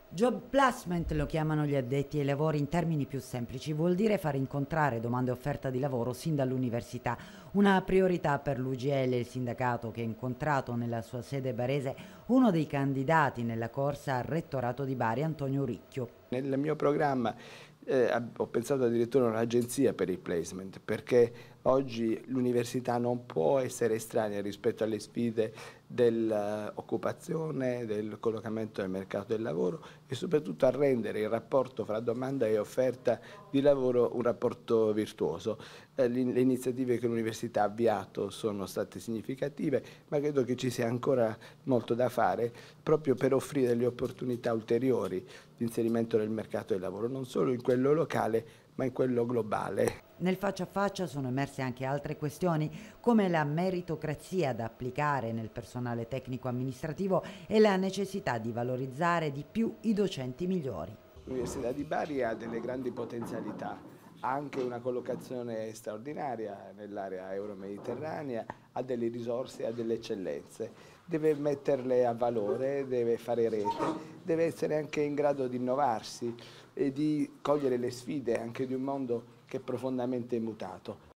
Job placement lo chiamano gli addetti ai lavori in termini più semplici, vuol dire far incontrare domanda e offerta di lavoro sin dall'università. Una priorità per l'UGL, il sindacato che ha incontrato nella sua sede barese uno dei candidati nella corsa al rettorato di Bari, Antonio Ricchio. Nel mio programma ho pensato addirittura a un'agenzia per il placement, perché oggi l'università non può essere estranea rispetto alle sfide dell'occupazione, del collocamento nel mercato del lavoro e soprattutto a rendere il rapporto fra domanda e offerta di lavoro un rapporto virtuoso. Le iniziative che l'università ha avviato sono state significative, ma credo che ci sia ancora molto da fare proprio per offrire delle opportunità ulteriori di inserimento nel mercato del lavoro, non solo in quello locale ma in quello globale. Nel faccia a faccia sono emerse anche altre questioni come la meritocrazia da applicare nel personale tecnico amministrativo e la necessità di valorizzare di più i docenti migliori. L'Università di Bari ha delle grandi potenzialità, ha anche una collocazione straordinaria nell'area euro-mediterranea, ha delle risorse, ha delle eccellenze, deve metterle a valore, deve fare rete, deve essere anche in grado di innovarsi e di cogliere le sfide anche di un mondo che è profondamente mutato.